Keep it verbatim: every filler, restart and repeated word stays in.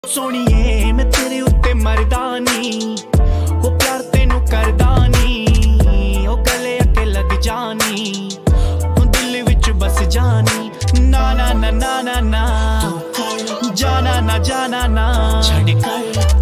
सोनिए मैं तेरे उत्ते मरदा नी, ओ प्यार तेनू करदा नी, ओ गले अके लग जानी, ओ दिल विच बस जानी। ना ना ना ना ना ना जाना ना जाना ना छड़ कर